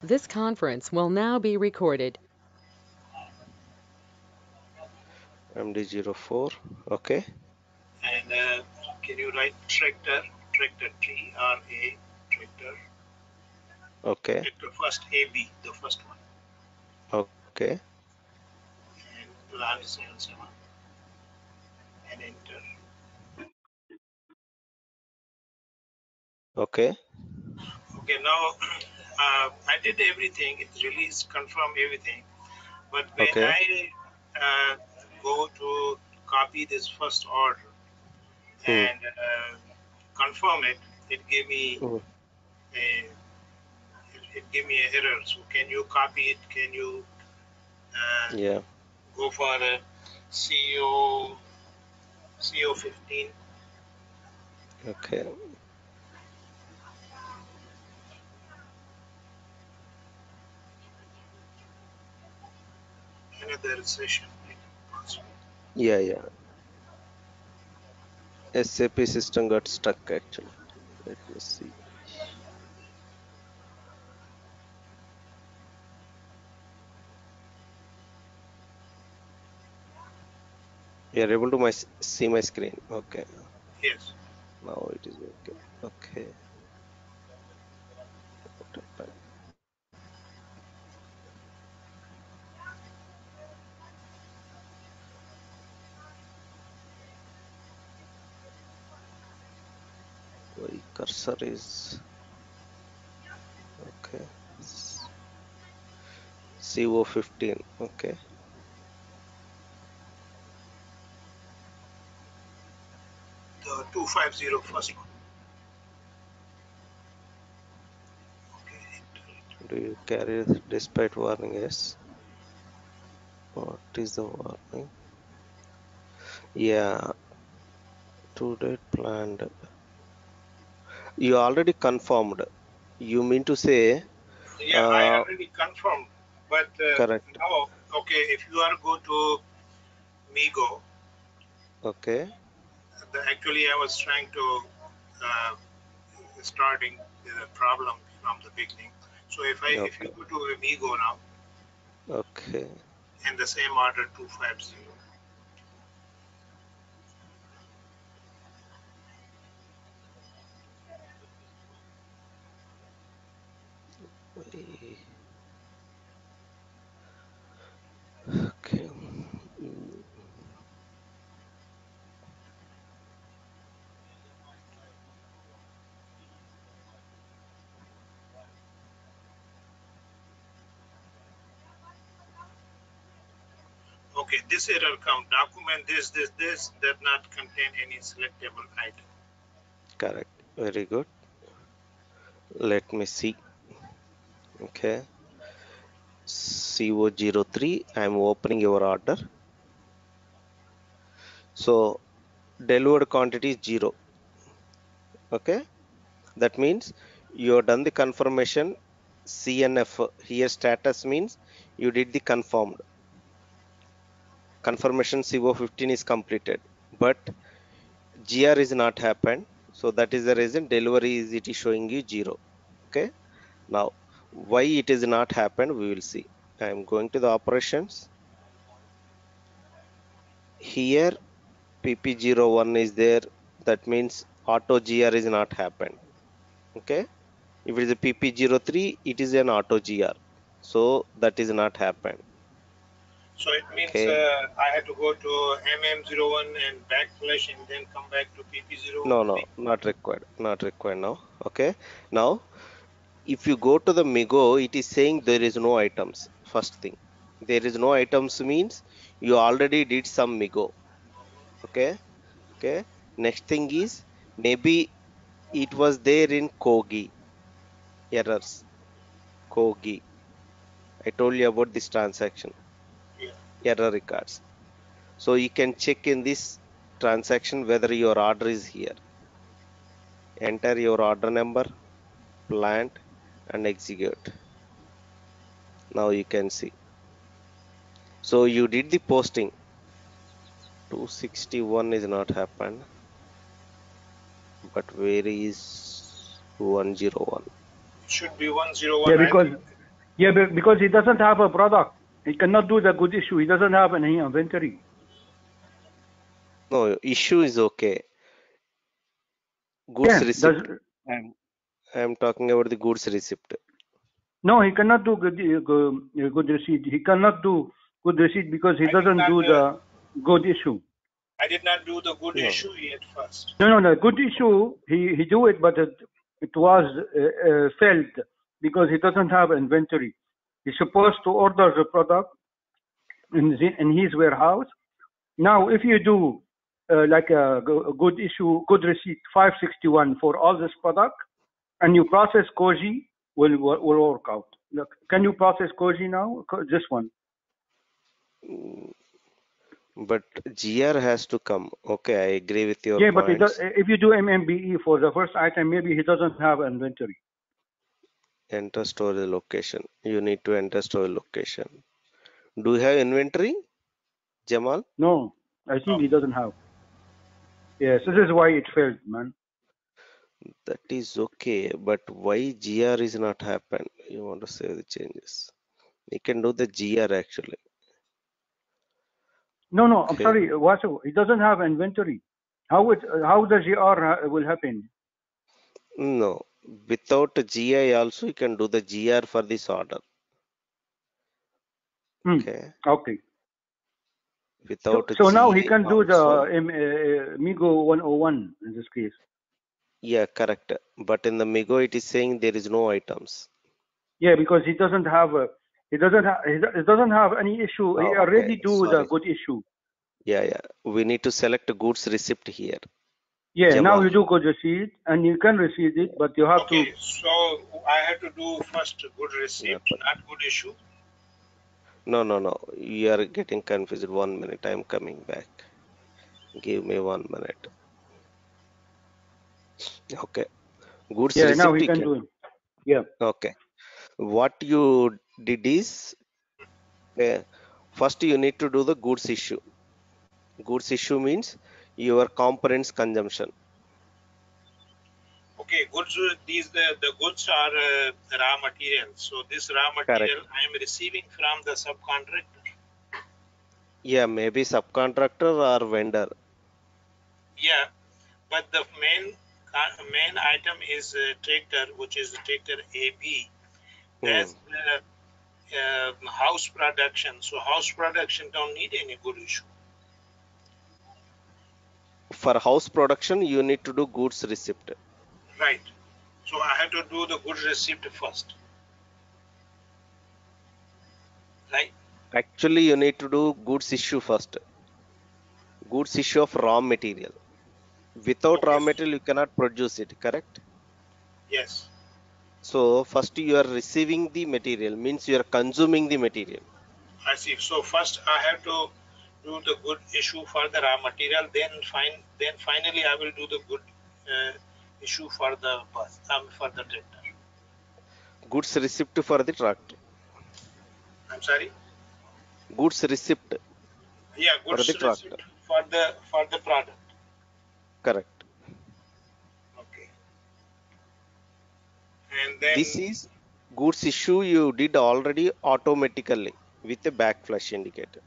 This conference will now be recorded. MD04. Okay. And can you write tractor, TRA, tractor, Okay. tractor first AB, the first one, Okay. and plan 77 and enter. Okay. Okay, now I did everything. It released, confirm everything. But when Okay. I go to copy this first order Hmm. and confirm it, it gave me Hmm. a it gave me an error. So can you copy it? Can you Yeah. go for a CO 15? Okay. Another session. Yeah. Yeah. SAP system got stuck actually. Let me see. You are able to see my screen. Okay. Yes. Now it is okay. Okay. What happened? Why cursor is okay. CO15. Okay. The 250 first one. Okay. Do you carry despite warning? Yes. What is the warning? Yeah. To date planned. You already confirmed. You mean to say, Yeah, I already confirmed. But correct. now, okay, if you are go to Migo, Okay. actually I was trying to uh, starting the problem from the beginning. So if you Okay. go to Migo now Okay. and the same order 250, Okay. Mm, okay, this error come document this does not contain any selectable item. correct. Very good. Let me see. Okay. CO03. I'm opening your order. So delivered quantity is 0. Okay. That means you have done the confirmation. CNF here status means you did the confirmed. Confirmation CO15 is completed. But GR is not happened. So that is the reason delivery is it is showing you 0. Okay. Now why it is not happened we will see. I am going to the operations. Here PP01 is there. That means auto GR is not happened. Okay. If it is a PP03 it is an auto GR. So that is not happened. So it means Okay. I had to go to MM01 and backslash and then come back to No, no, PP03. not required. Not required now. Okay. Now if you go to the Migo, it is saying there is no items. First thing, there is no items means you already did some Migo. Okay, okay. Next thing is maybe it was there in Kogi errors. Kogi. I told you about this transaction Yeah. error records. So you can check in this transaction whether your order is here. Enter your order number, plant, and execute. Now you can see. So you did the posting. 261 is not happened, but where is 101? It should be 101, Yeah, right? because Yeah, because he doesn't have a product. He cannot do the good issue. He doesn't have any inventory. No, issue is okay. Goods Yeah, receipt. I'm talking about the goods receipt. no, he cannot do good receipt. He cannot do good receipt because he I did doesn't not, do the good issue. I did not do the good No. issue yet first. No, the good issue, he do it, but it was failed because he doesn't have inventory. He's supposed to order the product in his warehouse. Now, if you do like a good issue, good receipt 561 for all this product, and you process Koji, will work out. Look, can you process Koji now? This one. But GR has to come. Okay, I agree with your Yeah, but points. if you do MMBE for the first item, maybe he doesn't have inventory. Enter storage location. You need to enter storage location. Do you have inventory, Jamal? No, I think No. he doesn't have. Yes, this is why it failed, man. That is okay, but why GR is not happen? You want to save the changes. You can do the GR actually. No, I'm Okay. sorry, Vasu, he doesn't have inventory. How the GR will happen? No, without a GI also you can do the GR for this order. Okay. Okay. Without So now he GI can do the also. MIGO 101 in this case. Yeah, correct. But in the Migo it is saying there is no items. Yeah, because he doesn't have he doesn't have any issue. He Oh, already okay. do the Sorry. good issue. Yeah. We need to select goods receipt here. Yeah, now Jamal. you do good receipt and you can receive it, but you have Okay, to. so I have to do first good receipt, not good issue. No. You are getting confused. 1 minute. I'm coming back. Give me 1 minute. Okay. Goods Yeah, now receipt he you can can. do it. Yeah. Okay. What you did is first you need to do the goods issue. Goods issue means your components consumption. Okay, goods. These the goods are raw material. So this raw material Correct. I am receiving from the subcontractor. Yeah, maybe subcontractor or vendor. Yeah, but the main item is tractor, which is the tractor AB. That's the house production. So house production don't need any good issue. For house production, you need to do goods receipt. Right. So I have to do the good receipt first. Right. Actually, you need to do goods issue first. Goods issue of raw material. Without raw Okay. material, you cannot produce it, correct? Yes. So first you are receiving the material, means you are consuming the material. I see. So first I have to do the good issue for the raw material. Then finally I will do the good issue for the bus. For the tractor. Goods receipt for the tractor. I'm sorry. Goods receipt Yeah, for goods the tractor. receipt for the product. Correct. Okay. And then This is goods issue you did already automatically with a backflash indicator.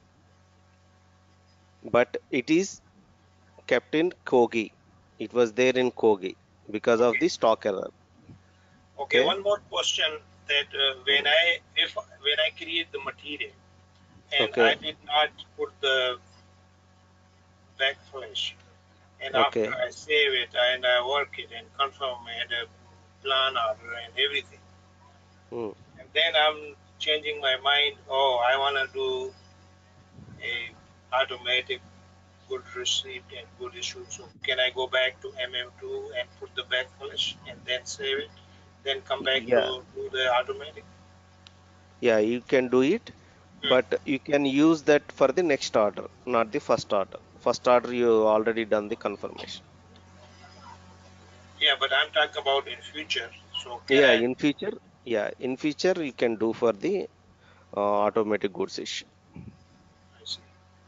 But it is kept in Kogi. It was there in Kogi because of okay. the stock error. Okay. Okay. One more question that when I create the material and Okay. I did not put the backflash, and Okay. after I save it and I work it and confirm and plan order and everything, and then I'm changing my mind. Oh, I want to do a automatic good receipt and good issue. So can I go back to MM2 and put the backflash and then save it, then come back Yeah. to do the automatic? Yeah, you can do it, but you can use that for the next order, not the first order. First order you already done the confirmation. Yeah, but I'm talking about in future. So Yeah, in future, you can do for the automatic goods issue. I see.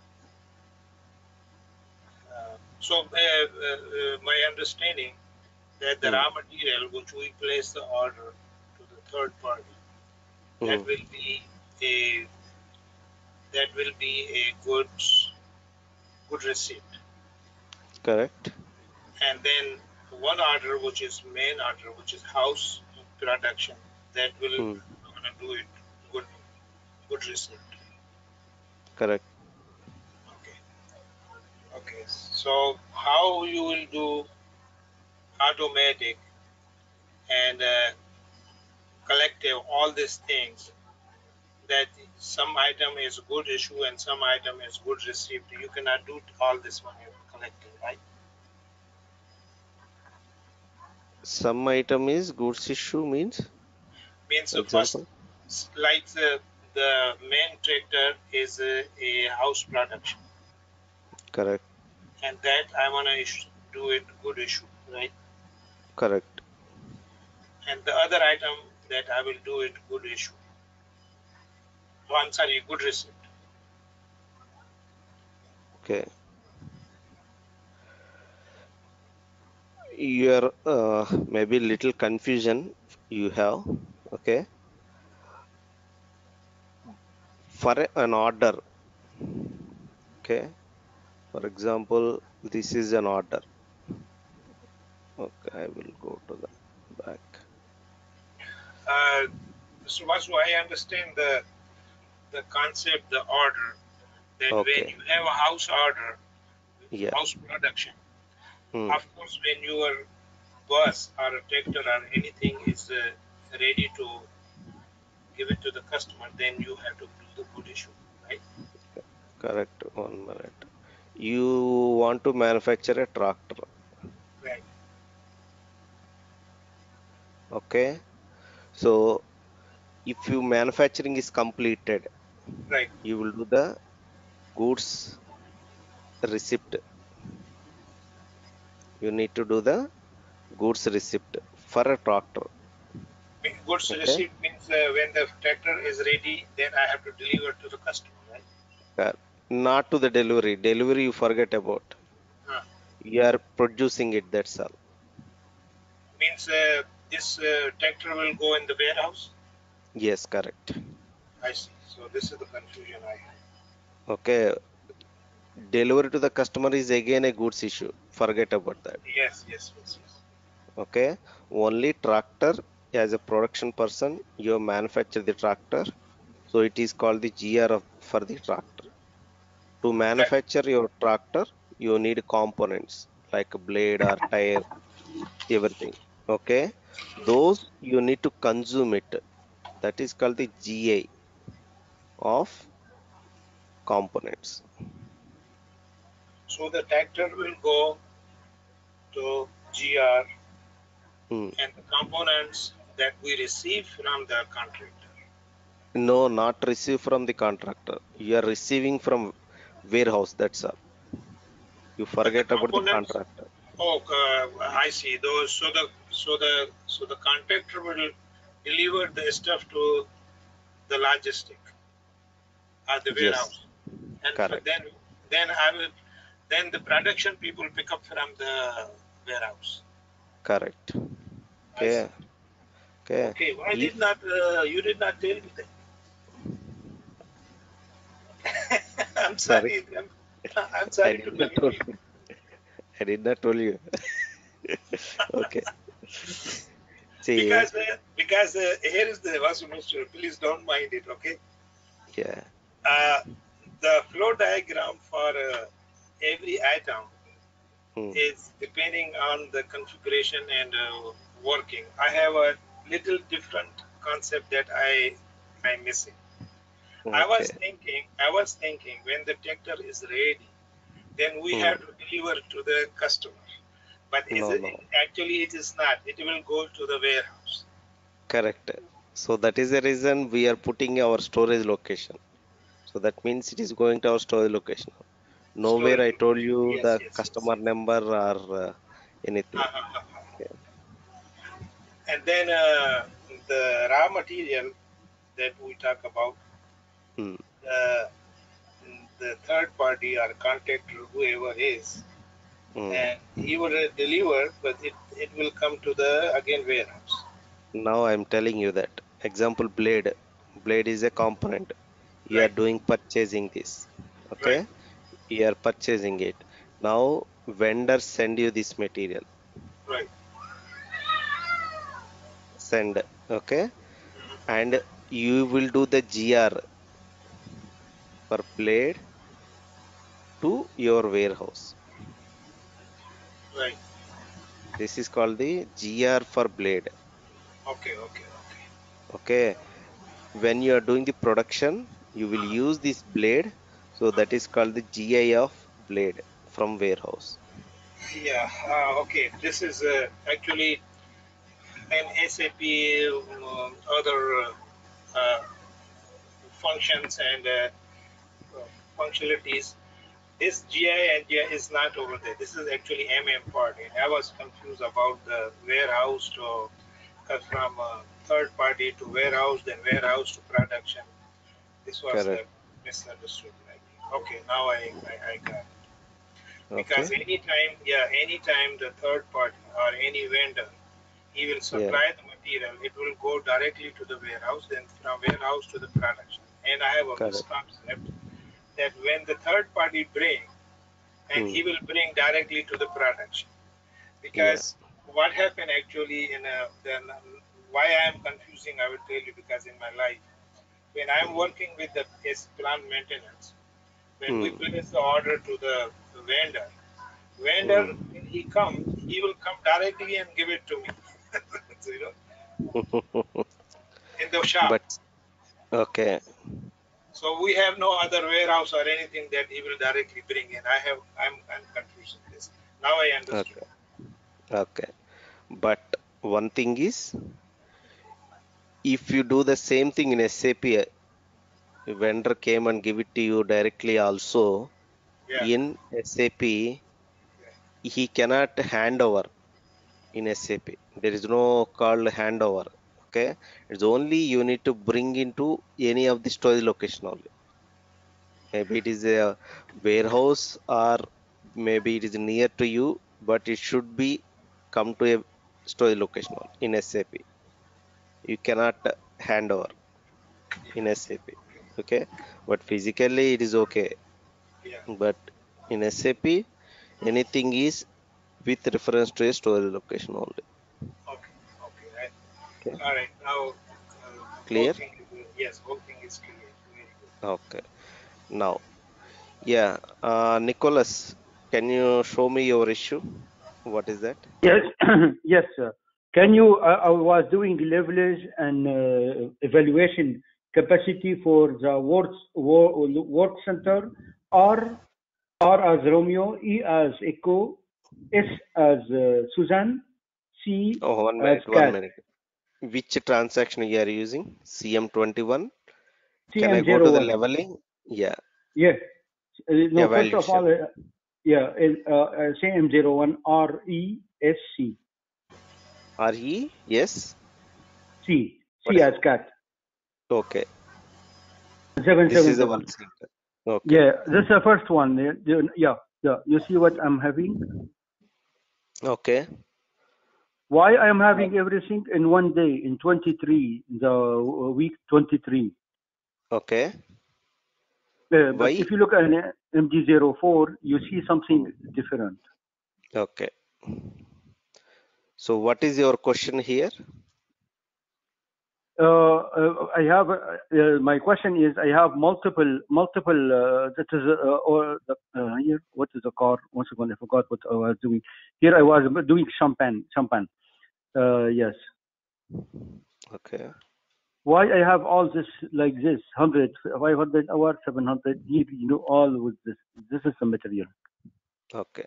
My understanding that the raw material which we place the order to the third party, that will be a good receipt. Correct. And then one order, which is main order, which is house production, that will gonna do it good receipt. Correct. Okay. So how you will do automatic and collective, all these things, that some item is good issue and some item is good receipt. You cannot do all this when you're collecting, right? Some item is goods issue means First, example. like the main tractor is a house production, Correct. and that I want to do it good issue, right? Correct. And the other item that I will do it good issue. Oh, I'm sorry, good receipt. Okay. Your maybe little confusion you have. Okay. For an order. Okay. For example, this is an order. Okay, I will go to the back. So Vasu, I understand the concept, the order, that when you have a house order, house production, of course, when your bus or a tractor or anything is ready to give it to the customer, then you have to do the good issue, right? Correct. 1 minute. You want to manufacture a tractor. Right. Okay. So if you manufacturing is completed, right, you will do the goods receipt. You need to do the goods receipt for a tractor. Goods receipt means when the tractor is ready, then I have to deliver to the customer, right? Not to the delivery. Delivery you forget about. You are producing it, that's all. Means this tractor will go in the warehouse? Yes, correct. I see. So this is the confusion I have. Okay. Delivery to the customer is again a goods issue. Forget about that. Yes. Okay. Only tractor, as a production person, you manufacture the tractor. So it is called the GR for the tractor. To manufacture your tractor, you need components like a blade or tire, everything. Okay. Those you need to consume it. That is called the GA of components. So the tractor will go to GR and the components that we receive from the contractor. No, not receive from the contractor. You are receiving from warehouse. That's all. You forget about the contractor. Oh, I see. Those so the contractor will deliver the stuff to the logistic at the warehouse, and correct. then the production people pick up from the warehouse. Correct. Okay. Okay. Why did not you did not tell me that? I'm sorry. I'm sorry to tell you. I did not tell you. Okay. See. Because here is the Vasu Mister. Please don't mind it, okay? Yeah. The flow diagram for every item is depending on the configuration and working. I have a little different concept that I'm missing. Okay. I was thinking when the tractor is ready, then we have to deliver to the customer. But actually it is not. It will go to the warehouse. Correct. So that is the reason we are putting our storage location. So that means it is going to our storage location. Nowhere I told you the customer number or anything. And then the raw material that we talk about, the third party or contractor, whoever is, and he will deliver, but it will come to the again warehouse. Now I'm telling you that example blade. Blade is a component. You are Right. doing purchasing this. Right. Okay. You are purchasing it. Now vendor send you this material. Right. Send. Okay. And you will do the GR for blade to your warehouse. Right. This is called the GR for blade. Okay. Okay. Okay. Okay. When you are doing the production, you will use this blade. So that is called the GI of blade from warehouse. Yeah. Okay. This is actually an SAP other uh, functions and functionalities. This GI and GI is not over there. This is actually part. And I was confused about the warehouse to from third party to warehouse, then warehouse to production. This was Correct. misunderstood. I think. Okay, now I got it. Because Okay. anytime the third party or any vendor, he will Yeah. supply the material, it will go directly to the warehouse, then from warehouse to the production. And I have a Correct. misconception that when the third party bring, and Hmm. he will bring directly to the production. Yeah. Because what happened actually then why I am confusing, I will tell you, because in my life, when I am working with the plant maintenance, when we Hmm. place the order to the vendor, Hmm. when he comes, he will come directly and give it to me. So, in the shop. But okay. So we have no other warehouse or anything that he will directly bring in. I'm confused in this. Now I understood. Okay. Okay. But one thing is, if you do the same thing in SAP, a vendor came and give it to you directly also Yeah. in SAP, Yeah. he cannot hand over in SAP. There is no called handover. Okay. It's only you need to bring into any of the storage location only. Maybe it is a warehouse or maybe it is near to you, but it should be come to a storage location only in SAP. You cannot hand over in SAP. Okay. But physically it is okay. Yeah. But in SAP, anything is with reference to a storage location only. Okay. Okay. Right. Okay. All right. Now, whole Clear? thing is, yes, whole thing is clear. Very good. Okay. Now, yeah, Nicholas, can you show me your issue? What is that? Yes, yes, sir. Can you? I was doing leverage and evaluation capacity for the work center. R as Romeo, E as Echo, S as Susan, C Oh, one as minute, one Cat. minute. Which transaction you are using? CM21. Can I go to the CM01. leveling? Yeah, Yes. No, first of evaluation. all, yeah, CM01 RESC. RE? Yes. C. What C is as it? Cat. Okay. This is the 777. work center. Okay. Yeah, this is the first one. Yeah. You see what I'm having? Okay. Why I am having everything in one day in 23, the week 23. Okay. But Why? if you look at an MD04, you see something Hmm. different. Okay. So what is your question here? I have my question is I have multiple that is or here what is the car? Once again I forgot what I was doing. Here I was doing champagne. Yes. Okay. Why I have all this like this 100, 500 hours, 700? You know all with this. This is the material. Okay.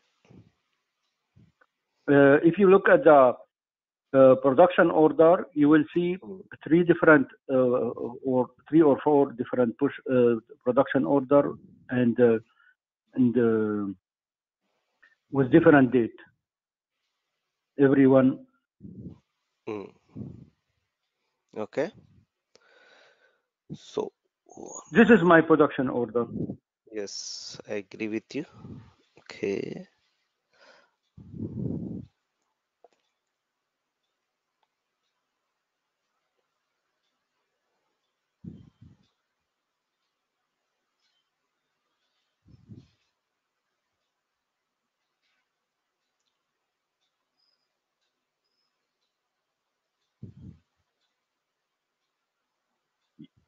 If you look at the production order, you will see Hmm. three different or three or four different push production order and with different date. Everyone. Hmm. Okay. So, This is my production order. yes, I agree with you. Okay.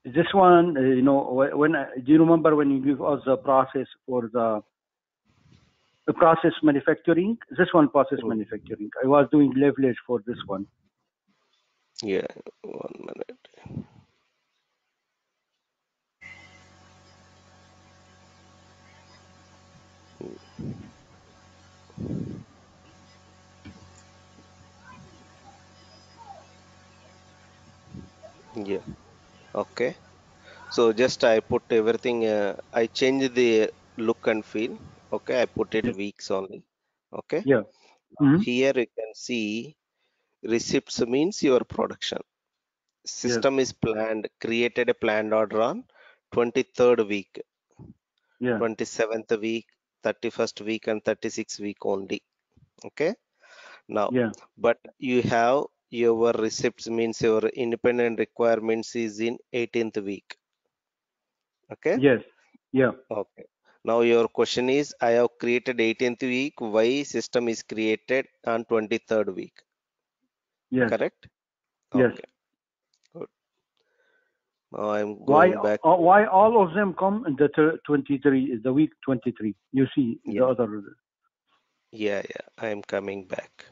This one, when do you remember when you give us the process for the process manufacturing? This one process manufacturing. I was doing leverage for this one. Yeah, 1 minute. Yeah, okay. So just I put everything, I changed the look and feel. Okay, I put it Yeah. weeks only. Okay. Yeah. Here you can see receipts means your production. System is planned, created a planned order on 23rd week, Yeah. 27th week, 31st week, and 36th week only. Okay. Now, Yeah. but you have your receipts means your independent requirements is in 18th week. Okay. Yes. Yeah. Okay. Now your question is, I have created 18th week. Why system is created on 23rd week? Yes. Correct? Yes. Okay. Good. Now I'm Why? going back. Why all of them come in the 23 is the week 23? You see the Yeah, other. yeah. I am coming back.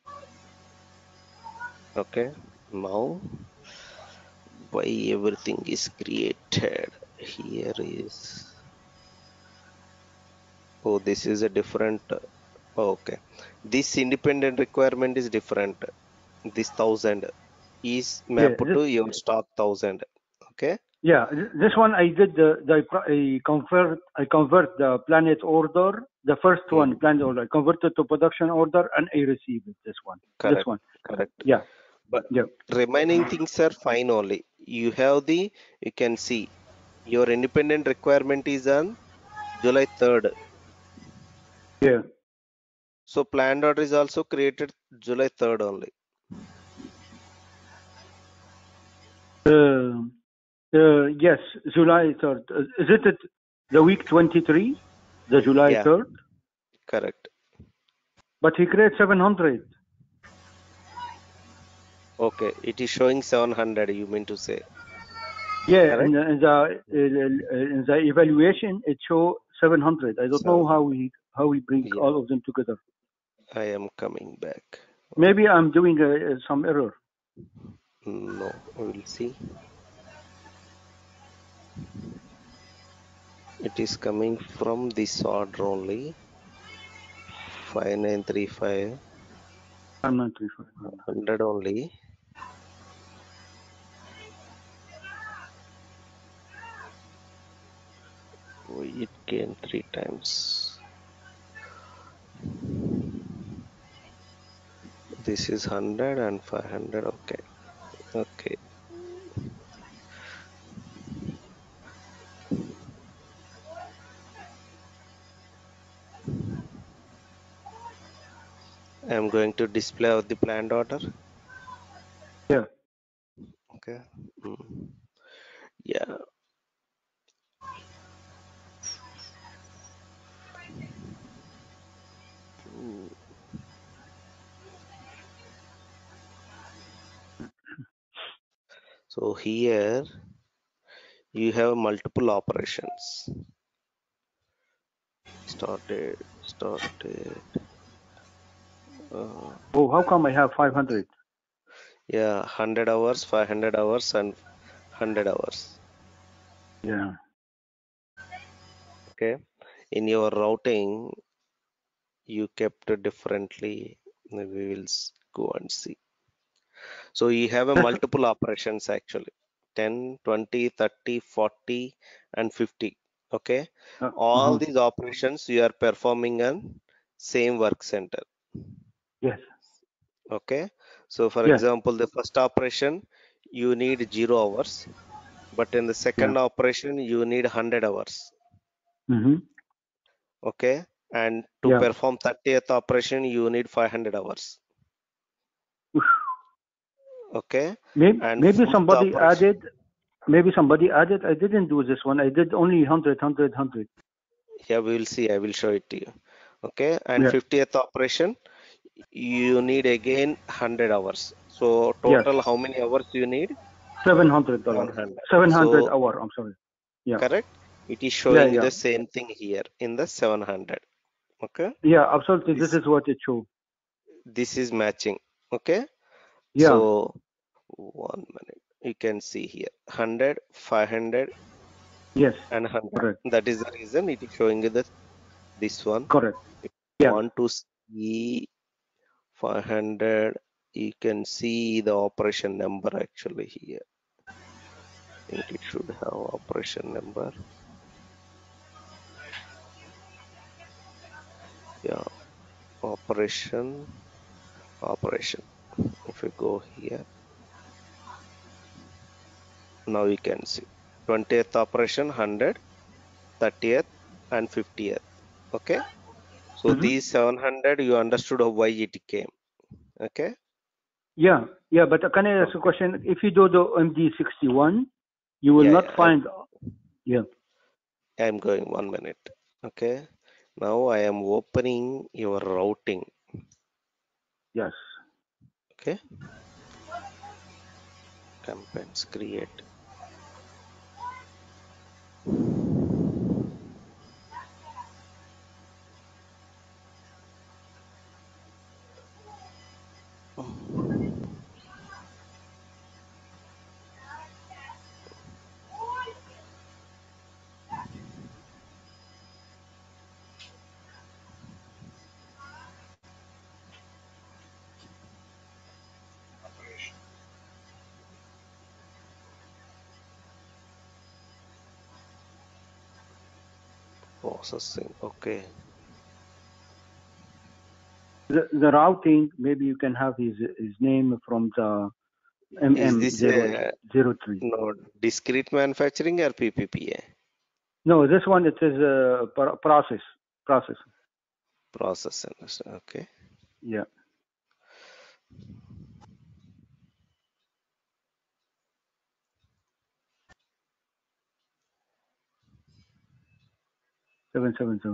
Okay. Now, why everything is created? Here is. Oh, this is a different. Okay. This independent requirement is different. This 1000 is Yeah. mapped to your stock 1000. Okay. Yeah, this one I did I convert the planet order, the first one planet order, I converted to production order and I received it, this one. Correct. Correct. Yeah. But Yeah. remaining things are fine only. You have the, you can see your independent requirement is on July 3rd. Yeah. So planned order is also created July 3rd only. Yes, July 3rd. Is it the week 23? The July Yeah, 3rd? correct. But he created 700. Okay, it is showing 700, you mean to say. Yeah, Correct? in the evaluation, it show 700. I don't know how we bring Yeah, all of them together. I am coming back. Maybe I'm doing some error. No, we will see. It is coming from this order only. 5935, I'm not too sure. 100 only. It gained 3 times. This is 100 and 500. Okay. Okay. I am going to display out the planned order. Yeah. Okay. Yeah. So here you have multiple operations. Started. Oh, how come I have 500? Yeah, 100 hours, 500 hours, and 100 hours. Yeah. Okay. In your routing, you kept it differently. We will go and see. So you have a multiple operations actually. 10, 20, 30, 40, and 50. Okay. All these operations you are performing on same work center. Yes. Okay. So for Yes. example, the first operation you need 0 hours, but in the second operation you need 100 hours. Okay. And to perform 30th operation you need 500 hours. Okay. Maybe somebody added. Maybe somebody added. I didn't do this one. I did only 100, 100, 100. Yeah, we will see. I will show it to you. Okay. And 50th operation, you need again 100 hours. So total, how many hours you need? $700. 100. 700 So, hour. I'm sorry. Yeah. correct? It is showing Yeah. the same thing here in the 700. Okay? Yeah, absolutely. This is what it shows. This is matching. Okay? Yeah. So, 1 minute. You can see here 100, 500, Yes. and 100. Correct. That is the reason it is showing you this one. Correct. If you Yeah. want to see 500, you can see the operation number actually here. I think it should have operation number. Yeah, operation. If you go here, now you can see 20th operation 100, 30th, and 50th. Okay, so these 700 you understood why it came. Okay. Yeah. But can I ask a question? If you do the MD61, you will not find. Yeah. I'm going 1 minute. Okay. Now I am opening your routing. Yes. Okay. Campaigns create. Processing. Okay. The routing, maybe you can have his name from the Is this MM03. no discrete manufacturing or PPPA? No, this one it is process. Process. Okay. Yeah. Seven.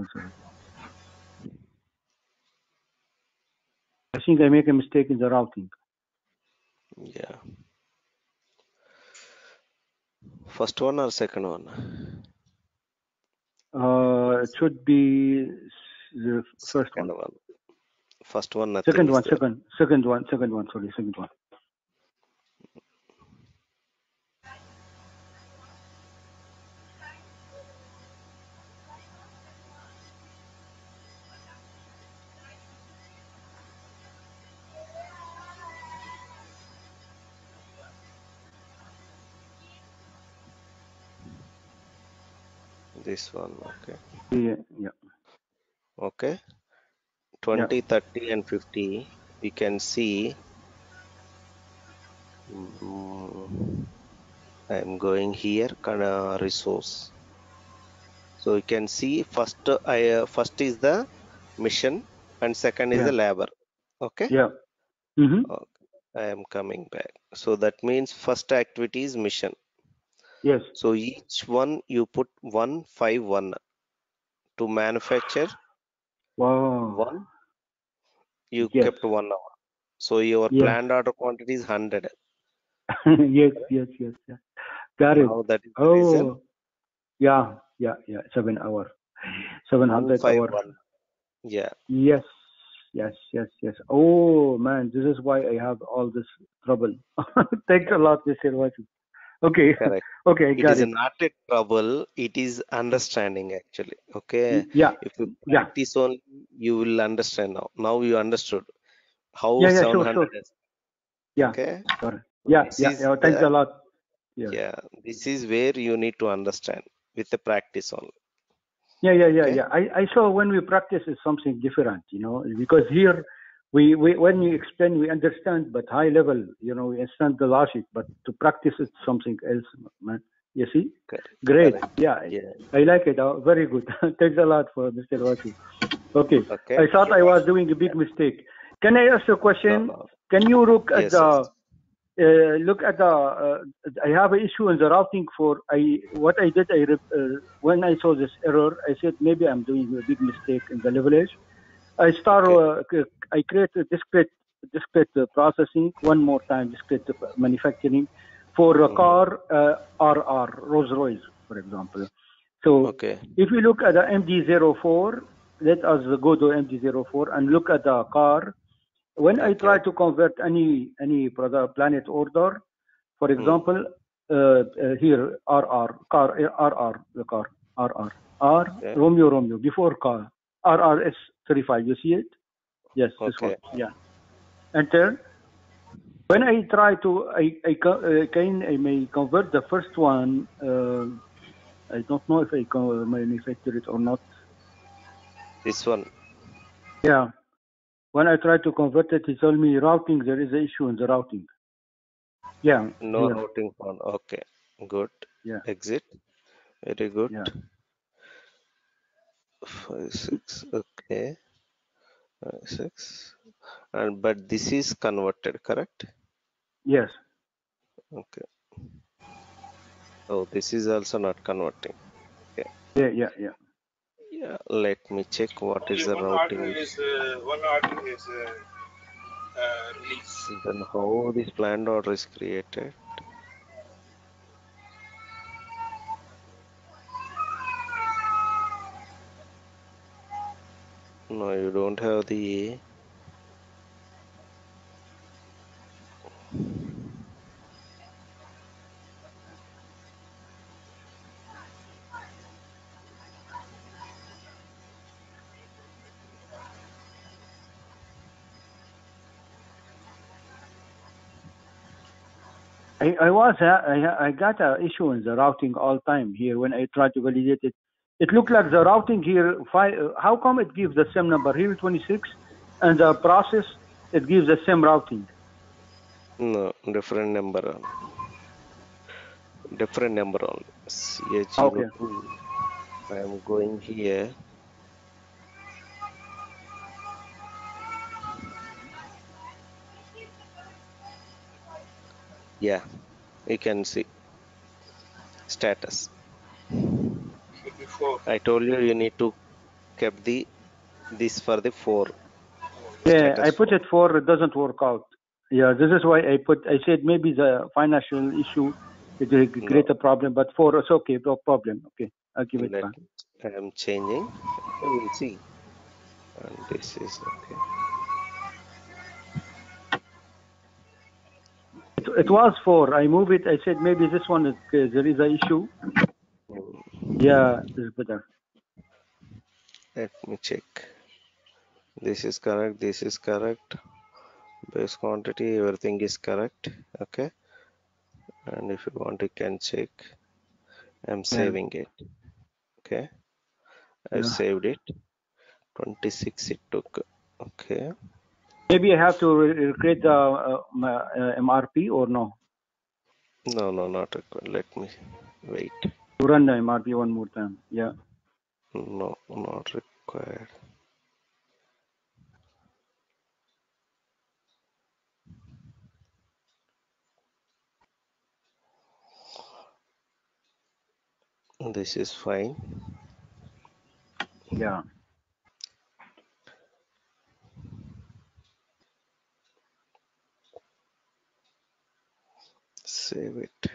I think I make a mistake in the routing. Yeah. First one or second one? It should be the first one. First one, nothing. Second one. Sorry, second one. This one, okay. Yeah. Okay. 20, 30, and 50. You can see. I'm going here. Resource. So you can see first. First is the mission, and second is the labor. Okay. Yeah. Okay. I am coming back. So that means first activity is mission. Yes. So each one you put 151 to manufacture. Wow. One. You kept 1 hour. So your planned order quantity is 100. Yes. Got it. Now that is the reason. Yeah. 7 hour. 700 hour. Yeah. Yes. Oh man, this is why I have all this trouble. Thanks a lot, Mr. Wati. Okay. Correct. Okay, I got it. It is not a trouble. It is understanding actually. Okay. Yeah. If you practice only, you will understand now. Now you understood how 700 sure. is. Yeah. Okay. Sorry. Yeah. Thanks a lot. Yeah. This is where you need to understand with the practice only. Yeah. I saw when we practice it's something different, because here we when you explain we understand, but high level, we understand the logic, but to practice it's something else, man. You see? Great. Correct. Yeah. I like it. Very good. Thanks a lot for Mr. Wati. Okay. I thought I was doing a big mistake. Can I ask you a question? No. Can you look at I have an issue in the routing what I did. When I saw this error, I said maybe I'm doing a big mistake in the leverage. I create a discrete processing one more time, discrete manufacturing for a car RR, Rolls Royce, for example. So if you look at the MD-04, let us go to MD-04 and look at the car. When I try to convert any product planet order, for example, here RR, car RR, the car RR, Romeo, before car, RRS35, you see it? Yes, this one, yeah. Enter. When I try to, I may convert the first one. I don't know if I can manufacture it or not. This one. Yeah. When I try to convert it, it told me routing. There is an issue in the routing. Yeah. No routing found. Okay. Good. Yeah. Exit. Very good. Yeah. 5, 6. Okay. 5, 6. And but this is converted, correct? Yes. Okay. Oh, this is also not converting. Okay. Yeah. Yeah. Let me check what is the routing. One order is release. Then how this planned order is created? No, you don't have the. I got an issue in the routing all time here when I try to validate it. It looked like the routing here. How come it gives the same number here 26, and the process it gives the same routing? No, different number. Different number only. CH02. Okay. I am going here. Yeah, you can see status. I told you need to keep this for the 4. Yeah, I put 4. It 4. It doesn't work out. Yeah, this is why I said maybe the financial issue is a greater problem, but 4 is okay, no problem. Okay, I'll give it back. I am changing. We'll see. And this is okay. It was 4. I move it. I said maybe this one is there is an issue. Yeah, this is better. Let me check. This is correct. This is correct. Base quantity, everything is correct. Okay. And if you want, you can check. I'm saving it. Okay. I saved it. 26 it took. Okay. Maybe I have to create the MRP or no? No, not required. Let me wait. To run the MRP one more time. Yeah. No, not required. This is fine. Yeah. Save it.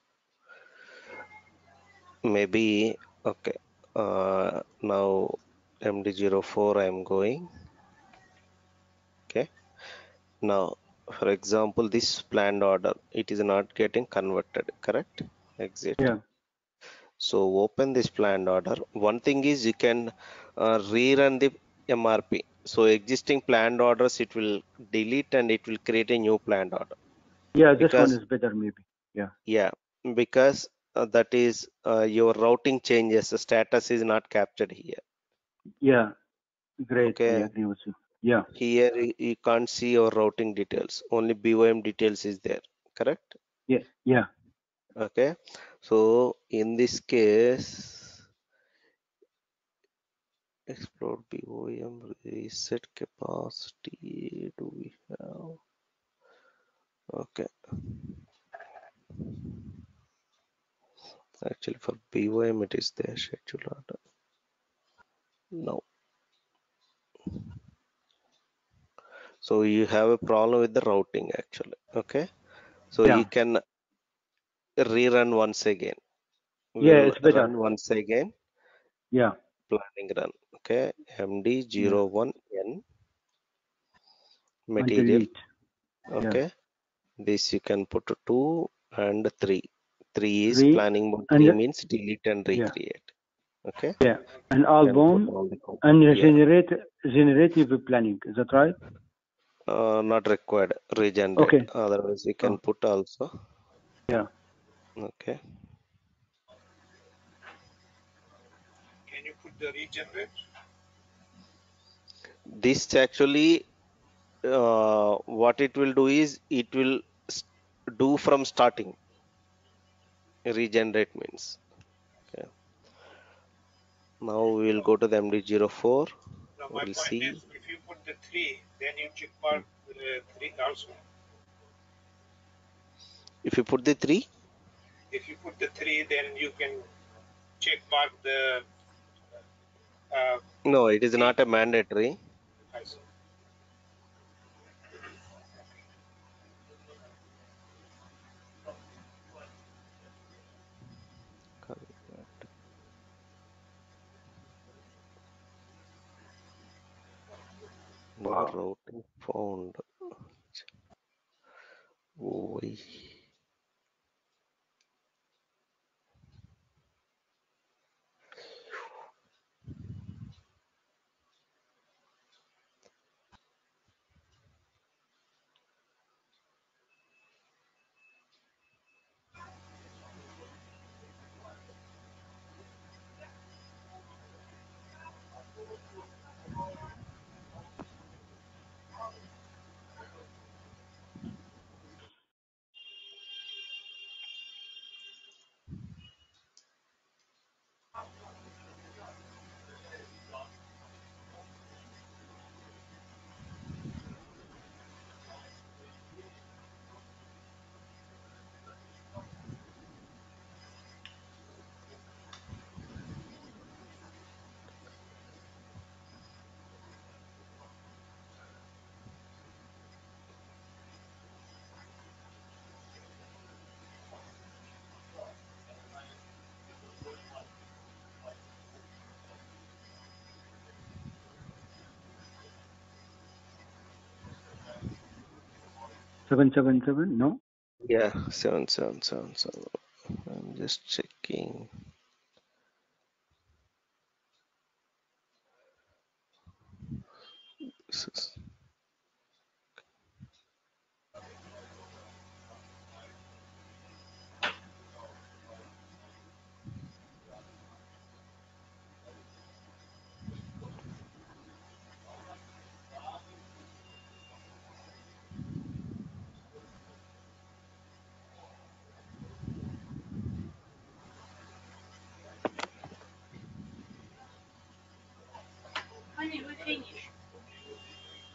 Maybe okay. Now MD04 I am going. Okay. Now, for example, this planned order, it is not getting converted, correct? Exit. Yeah. So open this planned order. One thing is you can rerun the MRP. So existing planned orders, it will delete and it will create a new planned order. Yeah, this one is better maybe. Yeah. Yeah, because that is your routing changes. The status is not captured here. Yeah, great. Okay. I agree with you. Yeah. Here you can't see your routing details. Only BOM details is there. Correct? Yeah. Okay. So in this case, explore BOM reset capacity. Do we have? Okay. Actually, for BOM it is there. Schedule order. No. So you have a problem with the routing actually. Okay. So you can rerun once again. Yeah, We'll it's better. run once again. Yeah. Planning run. Okay. MD01N And material. delete. Okay. Yeah. This you can put 2 and 3. 3 is 3 planning mode. and 3 means delete and yeah. recreate. Okay. Yeah. An And put album all the and yeah. generative planning. Is that right? Not required. Regenerate. Okay. Otherwise, you can put also. Yeah. Okay. Can you put the regenerate? This actually, what it will do is it will do from starting. Regenerate means. Okay. Now we will go to the MD04. No, my We'll point see. is, if you put the 3, then you check mark 3 also. If you put the 3? If you put the 3, then you can check mark the. No, it is not a mandatory. I see. No routing found. Why? Seven, seven, seven. No. Yeah, 7777. I'm just checking. This is Honey, we finished.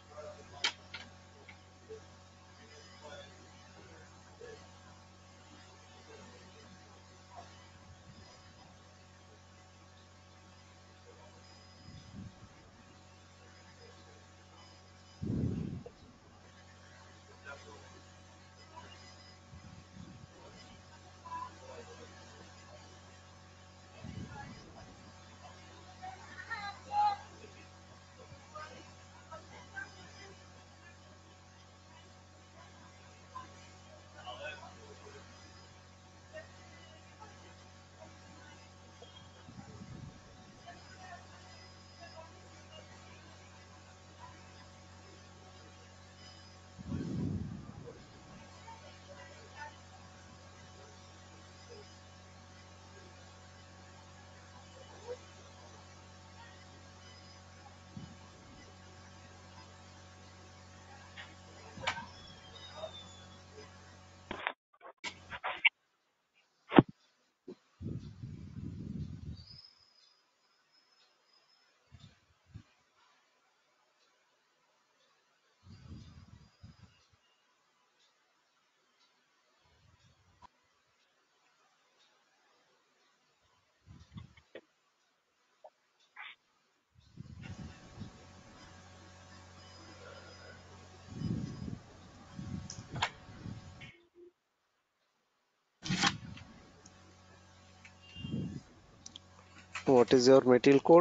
What is your material code?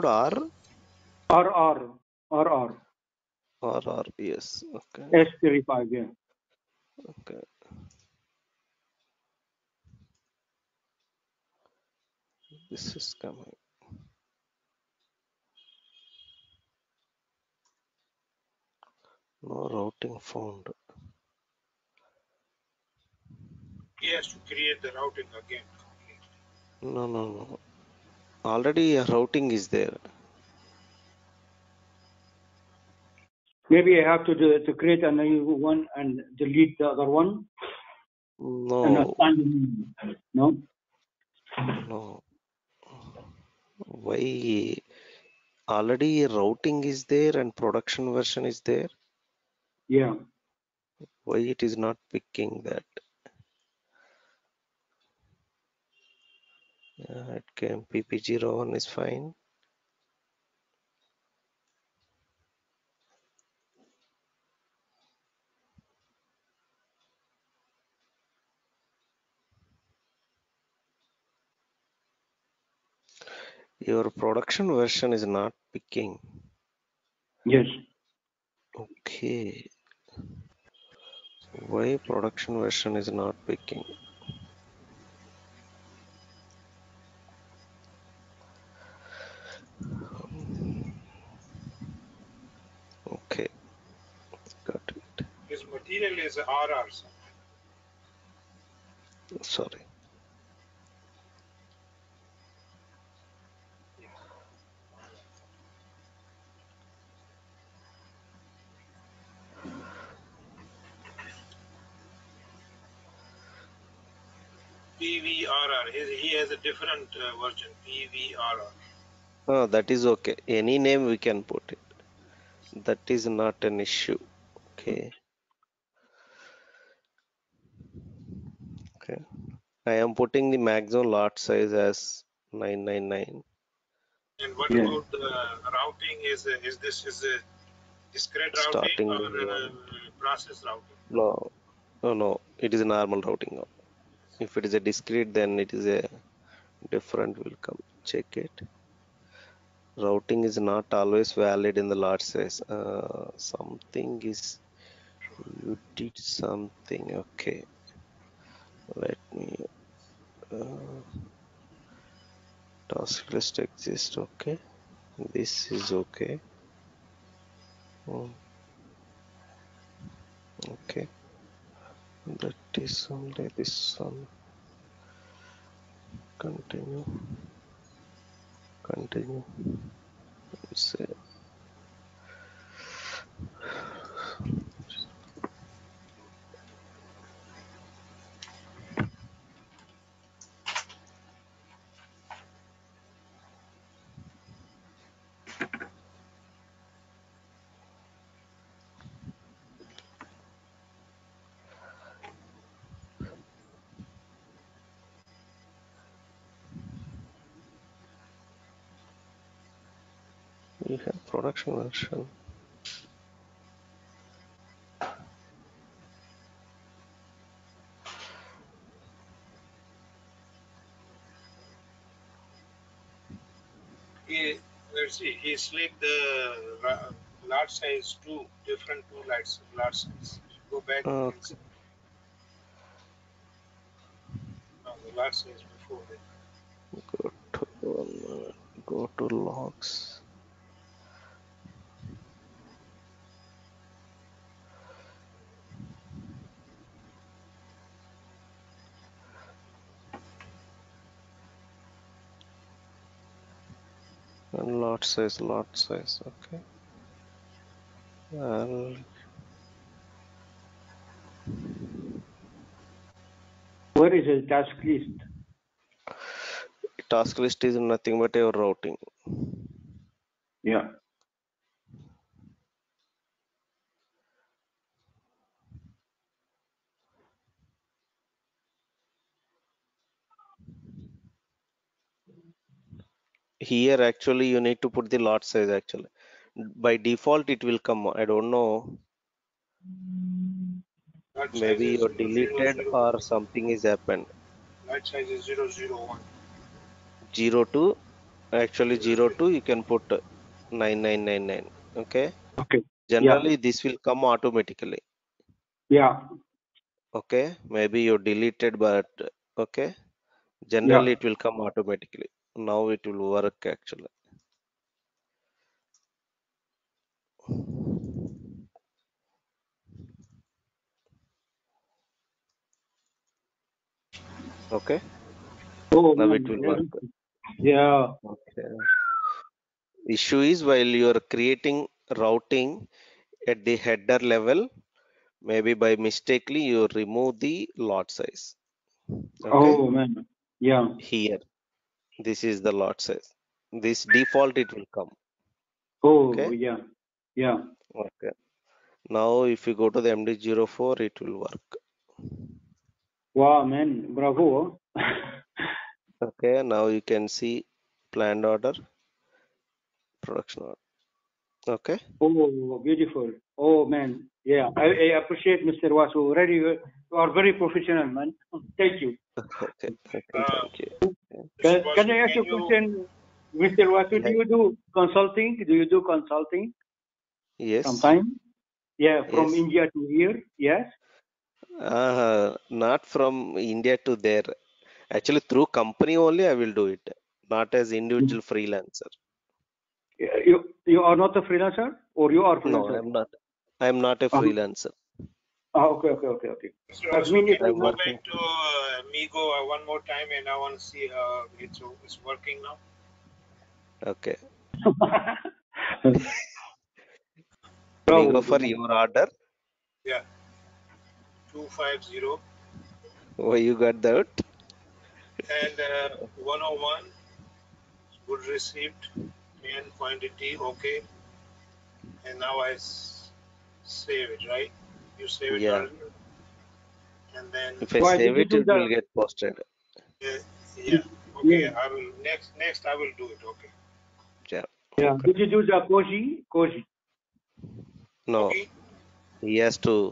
RR. Yes. Okay. S35, yeah. Okay. This is coming. No routing found. He has to create the routing again. No. Already a routing is there. Maybe I have to create a new one and delete the other one. And No. assign no. No. Why? Already a routing is there and production version is there. Yeah. Why it is not picking that? Yeah, it came PP01 is fine. Your production version is not picking. Yes. Okay. Why production version is not picking? Okay. Got it. His material is RR. Sorry. PVRR. He has a different version. PVRR. Oh, that is okay. Any name we can put it. That is not an issue. Okay. Okay. I am putting the maximum lot size as 999. And what Yeah. about the routing? Is this a discrete routing Starting or process routing? No. It is a normal routing now. If it is a discrete, then it is a different will come. Check it. Routing is not always valid in the lot size. Something is, you did something. Okay. Let me, task list exists. Okay. This is okay. Okay. That is only this one. Continue. Say we have production version. Let's see. He selected the lot size different two lot size. Go back. You can see. No, the lot size before that. Go to logs. And lot size. Okay. Where is the task list? Task list is nothing but your routing. Yeah. Here actually you need to put the lot size actually. By default it will come. I don't know. Lot size Maybe is you're deleted 001. or something is happened. Lot size is 001. 0 to Actually 02 you can put 9999. Okay. Okay. Generally this will come automatically. Yeah. Okay. Maybe you deleted, but okay. Yeah. Generally it will come automatically. Now it will work actually. Okay. Oh Now man. it will work. Yeah. Okay. Issue is while you are creating routing at the header level, maybe by mistakenly you remove the lot size. Okay. Oh man. Yeah. Here, this is the lot size. This default it will come. Oh Okay. yeah. Yeah. Okay. Now if you go to the MD04, it will work. Wow, man. Bravo. Okay. Now you can see planned order, production order. Okay. Oh, beautiful. Oh man. Yeah. I appreciate Mr. Wasu. Really, you are very professional, man. Thank you. Okay. Okay. Uh, Thank you. Mr. Can Basu, I ask you can a you? question, Mr. Wasu? Do Yeah. you do consulting? Do you do consulting Yes. sometime? Yeah, from Yes. India to here. Yes. Not from India to there. Actually, through company only I will do it, not as individual freelancer. You are not a freelancer, or you are No, freelancer? I'm not. I'm not a freelancer. Okay, okay, okay, okay. Mr. That Basu, means if can you I'm go you working. back to Migo one more time, and I want to see how it's working now. Okay. Me go Bravo, for your order. Yeah, 250 Oh, you got that? and 101 good received and quantity okay, and now save it, right? You save it Yeah. earlier, and then If I why did save you it, do it will the? get posted. uh, yeah, Yeah, okay. I will next I will do it. Okay, Yeah. yeah. Okay. Did you do the koji? Koji. No, okay. he has to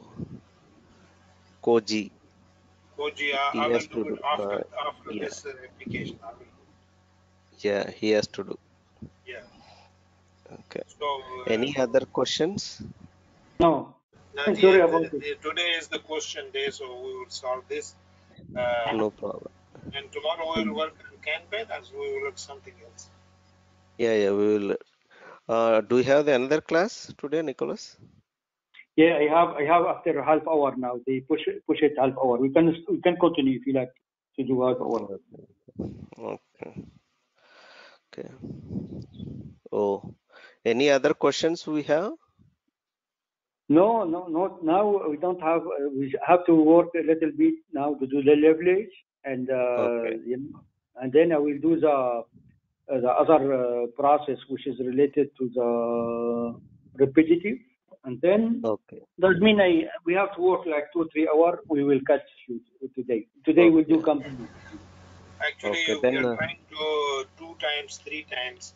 Koji. Koji, He I will has do to it do. after Yeah. this application. I will. Yeah. He has to do. Yeah. Okay. So Any other questions? No. not Sorry yet. about it. Today is the question day, so we will solve this. Uh, No problem. and tomorrow we will work on Kanban, as we will work something else. Yeah. Yeah. We will. Do you have the another class today, Nicholas? Yeah, I have after half hour now. They push it half hour. We can continue if you like to do half hour. Okay. Okay. Oh, any other questions we have? No, no, not now. We don't have. We have to work a little bit now to do the leverage, and Okay. and then I will do the other process which is related to the repetitive, and then Okay. that mean we have to work like 2-3 hours. We will catch you today. Today we'll do Okay. company. Actually, Okay. we are Then trying to 2 times, 3 times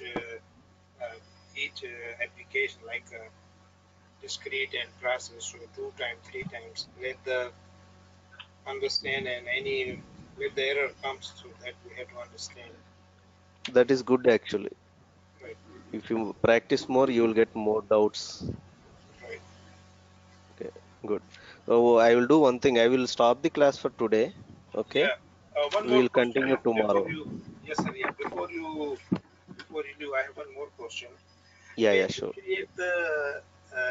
each application, like discrete and process. So 2 times, 3 times. Let the understand, and any if the error comes through that, we have to understand. that is good actually. Right. If you practice more, you will get more doubts. Right. Okay. Good. So I will do one thing. I will stop the class for today. Okay. Yeah. One We more will question continue before tomorrow. you. Yes, sir. Yeah. Before you do, I have one more question. Yeah. When Yeah. you Sure. create the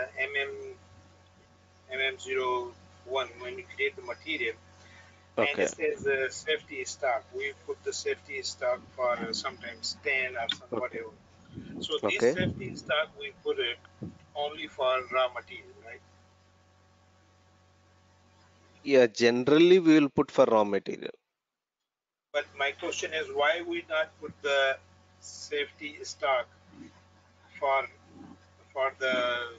MM01, when you create the material, and Okay. it says safety stock, we put the safety stock for sometimes 10 or some Okay. whatever. So this Okay. safety stock, we put it only for raw material, right? Yeah. Generally, we will put for raw material. But my question is, why we not put the safety stock for the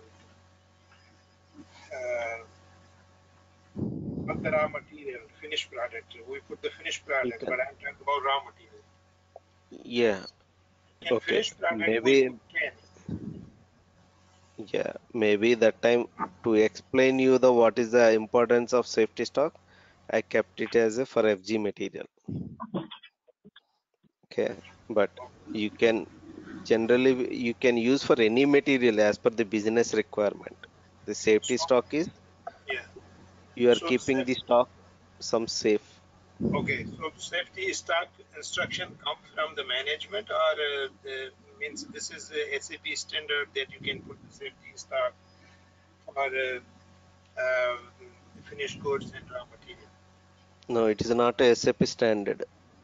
not the raw material, finished product? We put the finished You product, can. but I'm talking about raw material. Yeah. In Okay. finished product, we Maybe. put 10. Yeah. Maybe that time to explain you the what is the importance of safety stock, I kept it as a for FG material. Okay. but you can generally you can use for any material as per the business requirement. The safety So, stock is yeah. you are So the keeping the stock some safe. okay. So safety stock instruction come from the management, or means this is a SAP standard that you can put the safety stock for finished goods and raw material. No, it is not a SAP standard.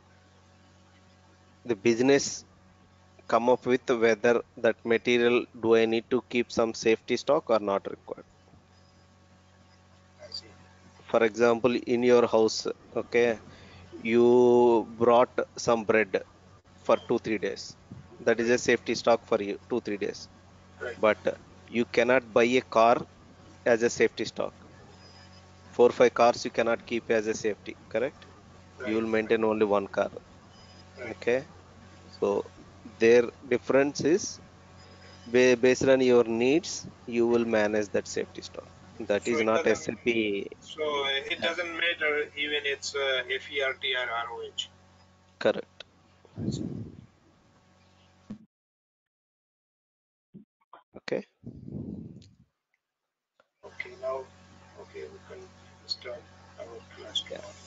The business come up with whether that material do I need to keep some safety stock or not required. I see. For example, in your house, okay, you brought some bread for 2 3 days. That is Right. a safety stock for you, 2 3 days. Right. But you cannot buy a car as a safety stock. 4 5 cars you cannot keep as a safety, correct? You Right. will maintain only one car. Right. Okay. So their difference is based on your needs, you will manage that safety stock. That So is it not doesn't. SAP. So it doesn't matter even it's FERT or ROH. Correct. I see. Okay. Okay. Now, okay, we can start our class Yeah. tomorrow.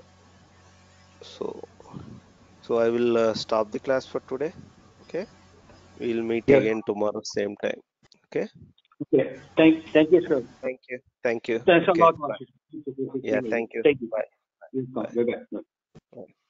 So I will stop the class for today. Okay. We'll meet Yes. again tomorrow same time. Okay. Okay. Thank you, sir. Thank you. Thank you. Thanks a Okay. lot, Bye. Marcus. Yeah. Thank you. Thank you. Bye. Welcome. Bye. Bye-bye. Bye.